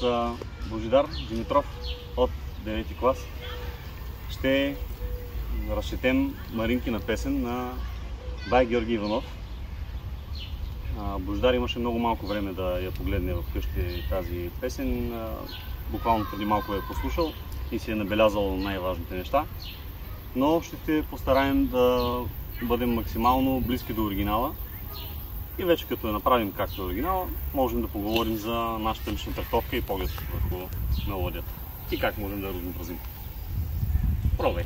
Божидар Димитров от 9 клас ще разчетем Маринкина песен на бай Георги Иванов. Божидар имаше много малко време да я погледне вкъщи тази песен. Буквално преди малко я послушал и си е набелязал най-важните неща. Но ще се постараем да бъдем максимално близки до оригинала. И вече като я направим както е оригинала, можем да поговорим за нашата лична трактовка и поглед върху мелодията. И как можем да я разнообразим. Пробвай!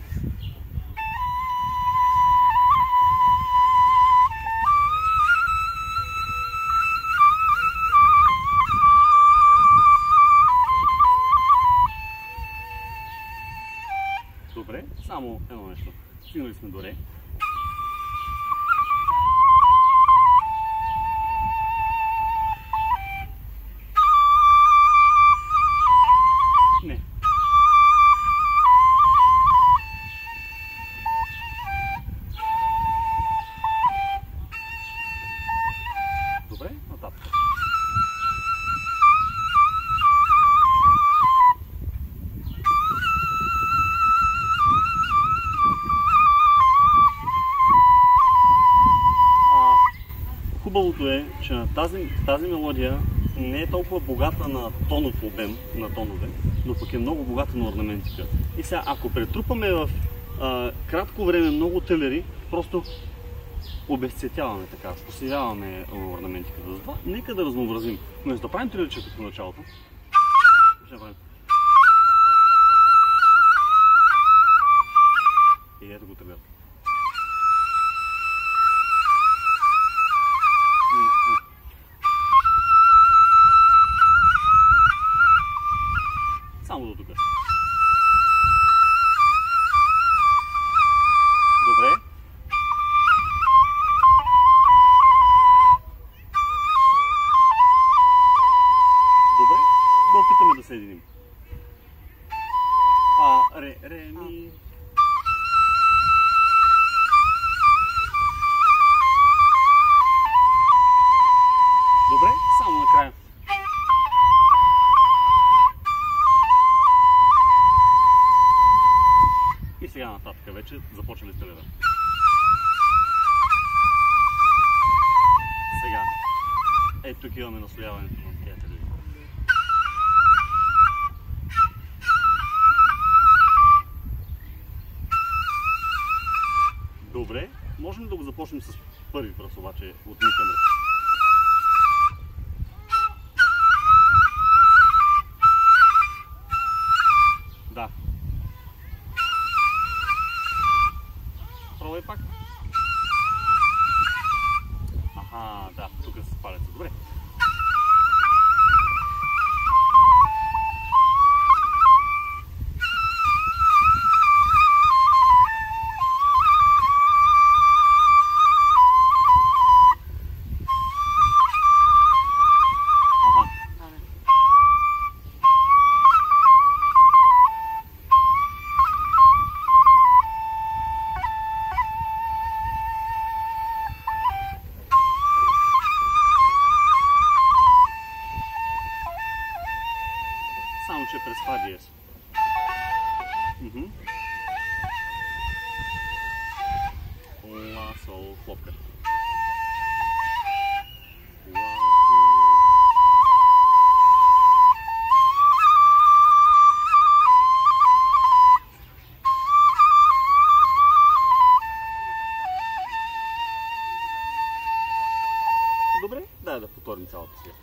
Добре, само едно нещо. Стигнали сме до ре. Не. Добре, нататък. Хубавото е, че тази мелодия не е толкова богата на тонов обем, на тонове, но пък е много богата на орнаментика. И сега, ако претрупаме в кратко време много телери, просто обезцветяваме така, посивяваме орнаментиката. Затова нека да разнообразим. Вместо да правим триличето по началото, ще правим. И ето го трилят. Само до тук. Добре. Добре. Да опитаме да се единим. Ре, ми. Добре, само накрая. И сега нататък вече започваме с телера. Сега. Ето тук имаме наслояването на тези телери. Добре, можем да го започнем с първи пръст, обаче от ми към ре. Да. Пробвай пак. Аха, да, тук с палеца. Добре. Само че през фа диез. Ла, сол, хлопка. Добре, дай да повторим цялата сега.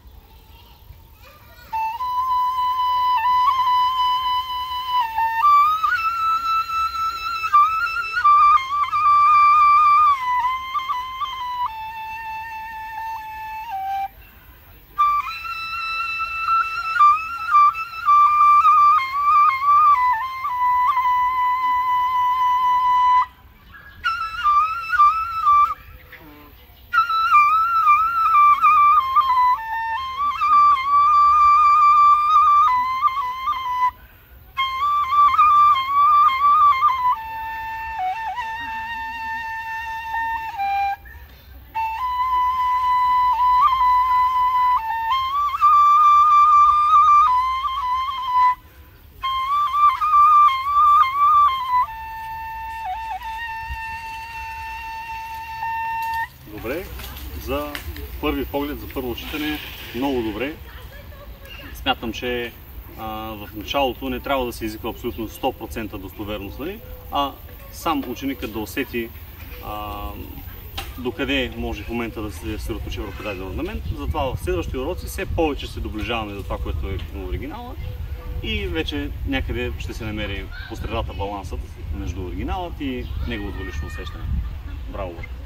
първо четене много добре. Смятам, че в началото не трябва да се изисква абсолютно 100% достоверност, нали? А сам ученикът да усети докъде може в момента да се съсредоточи върху даден орнамент. Затова в следващите уроци все повече се доближаваме до това, което е на оригинала и вече някъде ще се намери по средата балансът между оригиналът и неговото лично усещане. Браво!